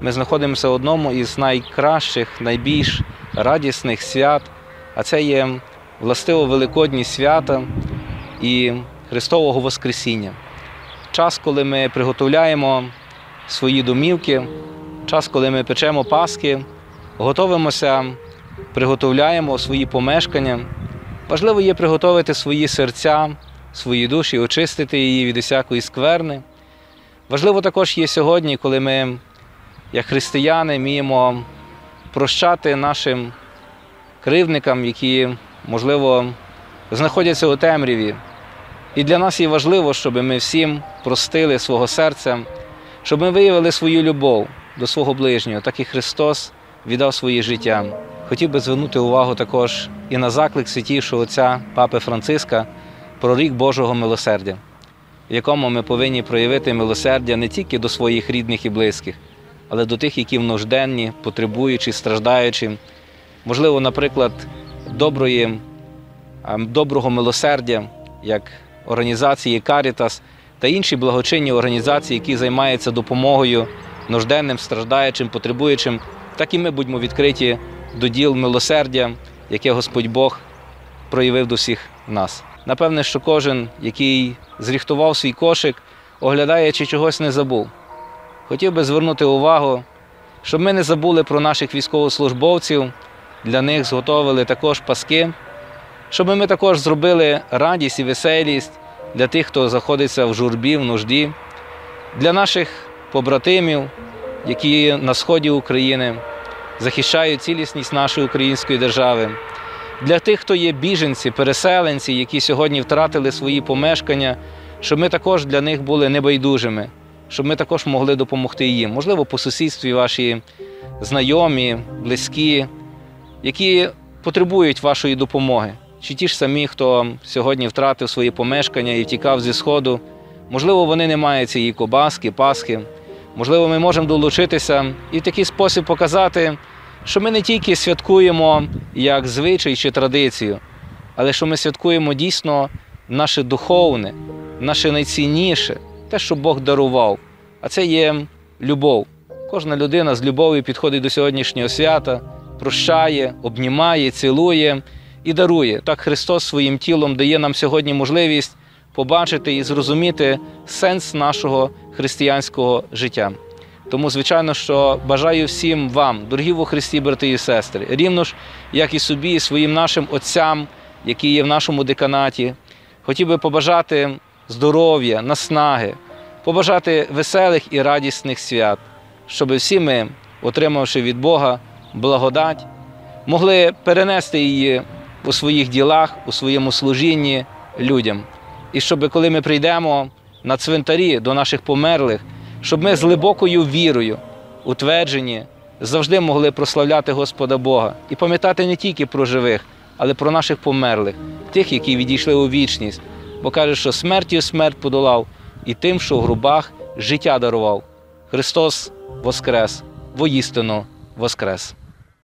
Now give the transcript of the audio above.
ми знаходимося в одному із найкращих, найбільш радісних свят, а це є властиво великодні свята і Христового Воскресіння. Час, коли ми приготовляємо свої домівки, час, коли ми печемо паски, готовимося, приготовляємо свої помешкання. Важливо є приготувати свої серця, свої душі, очистити її від усякої скверни. Важливо також є сьогодні, коли ми, як християни, вміємо прощати нашим кривдникам, які, можливо, знаходяться у темряві. І для нас є важливо, щоб ми всім простили свого серця, щоб ми виявили свою любов до свого ближнього, так і Христос віддав своє життя. Хотів би звернути увагу також і на заклик святішого отця Папи Франциска про рік Божого милосердя, в якому ми повинні проявити милосердя не тільки до своїх рідних і близьких, але до тих, які нужденні, потребуючі, страждаючі. Можливо, наприклад, доброго милосердя, як організації Карітас та інші благочинні організації, які займаються допомогою нужденним, страждаючим, потребуючим, так і ми будьмо відкриті до діл милосердя, яке Господь Бог проявив до всіх нас. Напевне, що кожен, який зріхтував свій кошик, оглядає, чи чогось не забув. Хотів би звернути увагу, щоб ми не забули про наших військовослужбовців, для них зготовили також паски, щоб ми також зробили радість і веселість для тих, хто знаходиться в журбі, в нужді, для наших побратимів, які на сході України захищають цілісність нашої української держави, для тих, хто є біженці, переселенці, які сьогодні втратили свої помешкання, щоб ми також для них були небайдужими, щоб ми також могли допомогти їм. Можливо, по сусідстві ваші знайомі, близькі, які потребують вашої допомоги. Чи ті ж самі, хто сьогодні втратив свої помешкання і втікав зі Сходу, можливо, вони не мають цієї кобаски, пасхи. Можливо, ми можемо долучитися і в такий спосіб показати, що ми не тільки святкуємо як звичай чи традицію, але що ми святкуємо дійсно наше духовне, наше найцінніше, те, що Бог дарував. А це є любов. Кожна людина з любов'ю підходить до сьогоднішнього свята, прощає, обнімає, цілує і дарує. Так Христос своїм тілом дає нам сьогодні можливість побачити і зрозуміти сенс нашого християнського життя. Тому, звичайно, що бажаю всім вам, дорогі во Христі, брати і сестри, рівно ж, як і собі, і своїм нашим отцям, які є в нашому деканаті, хотів би побажати здоров'я, наснаги, побажати веселих і радісних свят, щоб всі ми, отримавши від Бога благодать, могли перенести її у своїх ділах, у своєму служінні людям. І щоб, коли ми прийдемо на цвинтарі до наших померлих, щоб ми з глибокою вірою, утверджені, завжди могли прославляти Господа Бога і пам'ятати не тільки про живих, але про наших померлих, тих, які відійшли у вічність. Бо каже, що смертю смерть подолав і тим, що в гробах життя дарував. Христос воскрес, воістину воскрес.